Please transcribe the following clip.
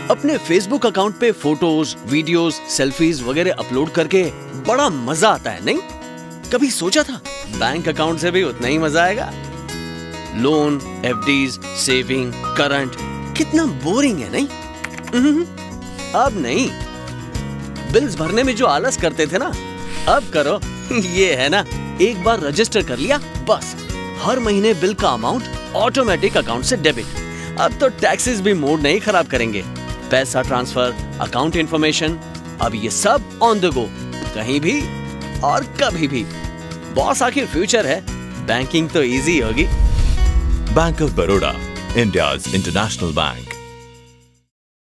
अपने Facebook account पे photos, videos, selfies वगैरह अपलोड करके बड़ा मजा आता है, नहीं? कभी सोचा था बैंक अकाउंट से भी उतना ही मजा आएगा? लोन, एफडीज, सेविंग, करंट, कितना बोरिंग है, नहीं? अब नहीं। बिल्स भरने में जो आलस करते थे ना, अब करो। ये है ना, एक बार रजिस्टर कर लिया, बस हर महीने बिल का अमाउंट ऑटोमेटिक अकाउंट से डेबिट। अब तो टैक्सेस भी मूड नहीं खराब करेंगे। पैसा ट्रांसफर, अकाउंट इंफॉर्मेशन, अब ये सब ऑन द गो, कहीं भी और कभी भी। बॉस, आखिर फ्यूचर है, बैंकिंग तो इजी होगी। Bank of Baroda, India's international bank.